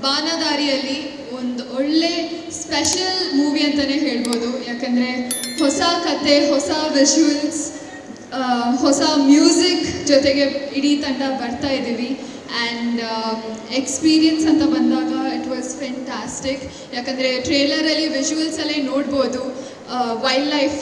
ಬಾನದಾರಿಯಲ್ಲಿ ಒಂದು ಒಳ್ಳೆ special movie ಅಂತಲೇ ಹೇಳ್ಬೋದು. ಯಾಕಂದರೆ ಹೊಸ ಕತೆ, ಹೊಸ ವಿಜುವಲ್ಸ್, ಹೊಸ ಮ್ಯೂಸಿಕ್ ಜೊತೆಗೆ ಇಡೀ ತಂಡ ಬರ್ತಾ ಇದ್ದೀವಿ. ಆ್ಯಂಡ್ ಎಕ್ಸ್ಪೀರಿಯನ್ಸ್ ಅಂತ ಬಂದಾಗ ಇಟ್ ವಾಸ್ ಫೆಂಟಾಸ್ಟಿಕ್. ಯಾಕಂದರೆ ಟ್ರೇಲರಲ್ಲಿ ವಿಜುವಲ್ಸಲ್ಲೇ ನೋಡ್ಬೋದು ವೈಲ್ಡ್ ಲೈಫ್,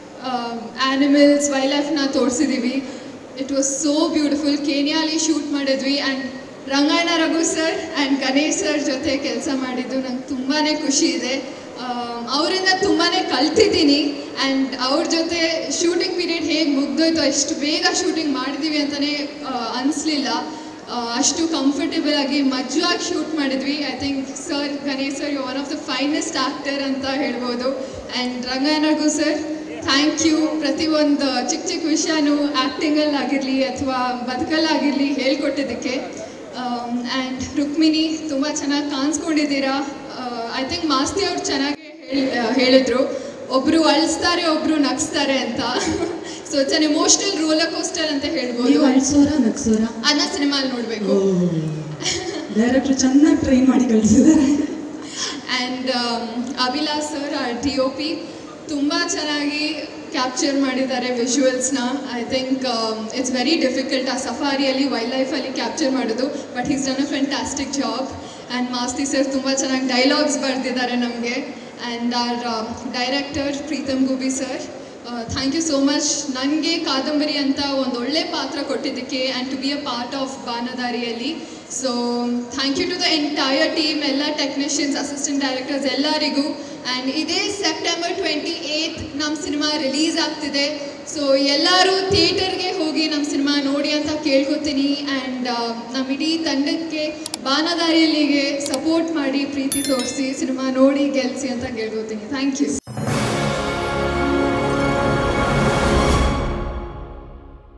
ಆ್ಯನಿಮಲ್ಸ್, ವೈಲ್ಡ್ ಲೈಫ್ನ ತೋರಿಸಿದ್ದೀವಿ. It was so beautiful. ಕೇನ್ಯಾಲಿ ಶೂಟ್ ಮಾಡಿದ್ವಿ. And Rangayana Raghu sir and Ganesh sir ಜೊತೆ ಕೆಲಸ ಮಾಡಿದ್ದು ನಂಗೆ ತುಂಬಾ ಖುಷಿ ಇದೆ. ಅವರಿಂದ ತುಂಬಾ ಕಲ್ತಿದ್ದೀನಿ. ಆ್ಯಂಡ್ ಅವ್ರ ಜೊತೆ ಶೂಟಿಂಗ್ ಪೀರಿಯಡ್ ಹೇಗೆ ಮುಗ್ದೋಯ್ತು, ಅಷ್ಟು ಬೇಗ ಶೂಟಿಂಗ್ ಮಾಡಿದ್ದೀವಿ ಅಂತಲೇ ಅನಿಸ್ಲಿಲ್ಲ. ಅಷ್ಟು ಕಂಫರ್ಟೇಬಲ್ ಆಗಿ ಮಜವಾಗಿ ಶೂಟ್ ಮಾಡಿದ್ವಿ. I think sir, Ganesh sir, you one of the finest actor ಅಂತ ಹೇಳ್ಬೋದು. And Rangayana Raghu sir, thank you. ಪ್ರತಿಯೊಂದು ಚಿಕ್ಕ ಚಿಕ್ಕ ವಿಷಯನೂ ಆ್ಯಕ್ಟಿಂಗಲ್ಲಾಗಿರಲಿ ಅಥವಾ ಬದುಕಲ್ಲಾಗಿರಲಿ ಹೇಳ್ಕೊಟ್ಟಿದ್ದಕ್ಕೆ. ಆ್ಯಂಡ್ ರುಕ್ಮಿಣಿ, ತುಂಬ ಚೆನ್ನಾಗಿ ಕಾಣಿಸ್ಕೊಂಡಿದ್ದೀರಾ. ಐ ಥಿಂಕ್ ಮಾಸ್ತಿ ಅವ್ರು ಚೆನ್ನಾಗಿ ಹೇಳಿದ್ರು, ಒಬ್ಬರು ಅಳಿಸ್ತಾರೆ, ಒಬ್ಬರು ನಗಿಸ್ತಾರೆ ಅಂತ. So it's an emotional roller coaster ಅಂತ ಹೇಳ್ಬೋದು. ಅದನ್ನ ಸಿನಿಮಾಲ್ಲಿ ನೋಡಬೇಕು. ಡೈರೆಕ್ಟರ್ ಚೆನ್ನಾಗಿ ಟ್ರೈನ್ ಮಾಡಿ ಕಳಿಸಿದ್ದಾರೆ. ಆ್ಯಂಡ್ ಅಭಿಲಾಷ್ ಸರ್, DOP, ತುಂಬ ಚೆನ್ನಾಗಿ ಕ್ಯಾಪ್ಚರ್ ಮಾಡಿದ್ದಾರೆ ವಿಜುವಲ್ಸ್ನ. I think it's very difficult ಆ ಸಫಾರಿಯಲ್ಲಿ, ವೈಲ್ಡ್ ಲೈಫಲ್ಲಿ ಕ್ಯಾಪ್ಚರ್ ಮಾಡೋದು. But he's done a fantastic job. And Masti sir ತುಂಬ ಚೆನ್ನಾಗಿ ಡೈಲಾಗ್ಸ್ ಬರೆದಿದ್ದಾರೆ ನಮಗೆ. And our director Preetham Gubbi sir, thank you so much. ನನಗೆ ಕಾದಂಬರಿ ಅಂತ ಒಂದು ಒಳ್ಳೆ ಪಾತ್ರ ಕೊಟ್ಟಿದ್ದಕ್ಕೆ and to be a part of ಬಾನದಾರಿಯಲ್ಲಿ. So thank you to the entire team, ಎಲ್ಲ ಟೆಕ್ನಿಷಿಯನ್ಸ್, ಅಸಿಸ್ಟೆಂಟ್ ಡೈರೆಕ್ಟರ್ಸ್ ಎಲ್ಲರಿಗೂ. ಆ್ಯಂಡ್ ಇದೇ ಸೆಪ್ಟೆಂಬರ್ 28 ನಮ್ಮ ಸಿನಿಮಾ ರಿಲೀಸ್ ಆಗ್ತಿದೆ. ಸೊ ಎಲ್ಲರೂ ಥಿಯೇಟರ್ಗೆ ಹೋಗಿ ನಮ್ಮ ಸಿನಿಮಾ ನೋಡಿ ಅಂತ ಕೇಳ್ಕೊತೀನಿ. ಆ್ಯಂಡ್ ನಮ್ಮ ಇಡೀ ತಂಡಕ್ಕೆ ಬಾನದಾರಿಯಲ್ಲಿಗೆ ಸಪೋರ್ಟ್ ಮಾಡಿ, ಪ್ರೀತಿ ತೋರಿಸಿ, ಸಿನಿಮಾ ನೋಡಿ ಗೆಲ್ಲಿಸಿ ಅಂತ ಕೇಳ್ಕೊತೀನಿ. Thank you.